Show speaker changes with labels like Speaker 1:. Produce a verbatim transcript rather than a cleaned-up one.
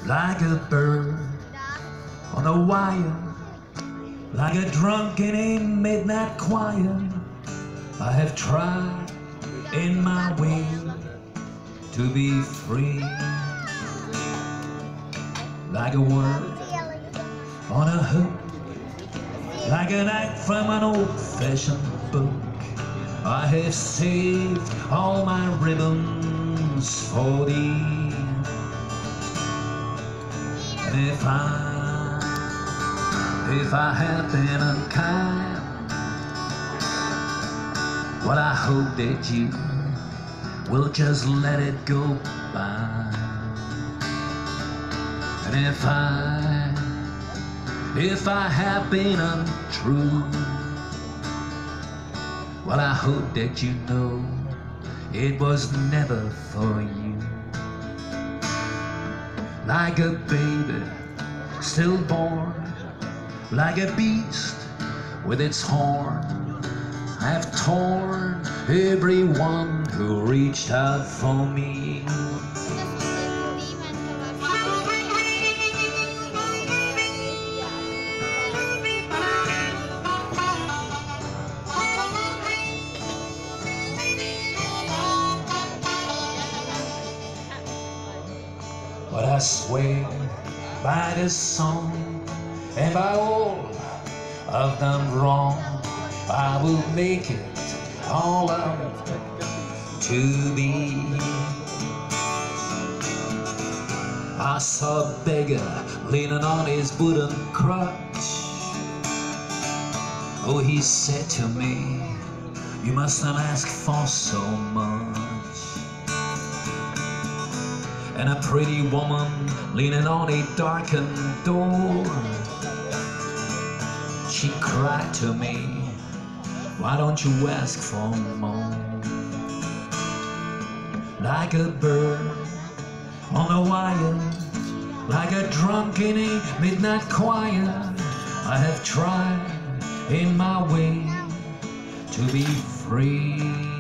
Speaker 1: like a bird on a wire, like a drunk in a midnight choir. I have tried in my way to be free, like a word on a hook, like an act from an old-fashioned book. I have saved all my ribbons for thee. And if I, if I have been unkind, well, I hope that you will just let it go by. And if I, if I have been untrue, well, I hope that you know it was never for you. Like a baby stillborn, like a beast with its horn, I've torn everyone who reached out for me. But I swear by this song and by all I've done wrong, I will make it all up to thee. I saw a beggar leaning on his wooden crutch. Oh, he said to me, you mustn't ask for so much. And a pretty woman leaning on a darkened door, she cried to me, why don't you ask for more? Like a bird on a wire, like a drunk in a midnight choir, I have tried in my way to be free.